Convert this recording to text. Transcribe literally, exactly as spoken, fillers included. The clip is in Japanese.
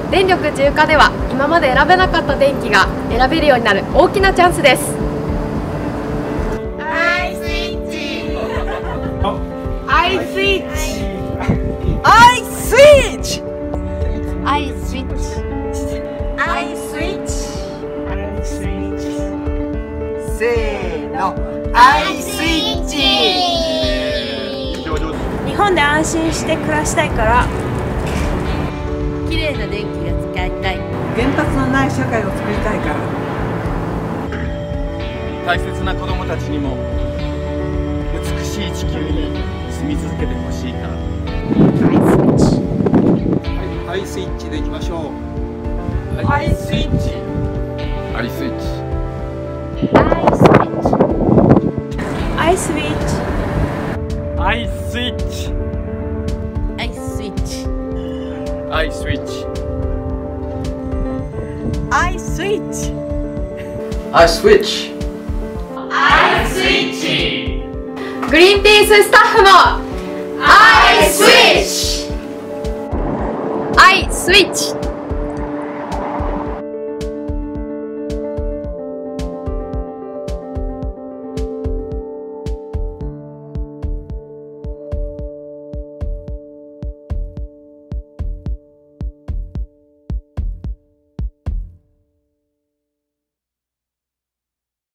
電力自由化では今まで選べなかった電気が選べるようになる大きなチャンスです。 アイスイッチアイスイッチアイスイッチアイスイッチアイスイッチせーのアイスイッチ。 日本で安心して暮らしたいから、 綺麗な電気が使いたい。 原発のない社会を作りたいから。 大切な子供たちにも美しい地球に住み続けてほしいから。 アイスイッチでいきましょう。 アイスイッチアイスイッチアイスイッチアイスイッチアイスイッチアイスイッチアイスイッチアイスイッチアイスイッチ。 グリーンピーススタッフもアイスイッチアイスイッチ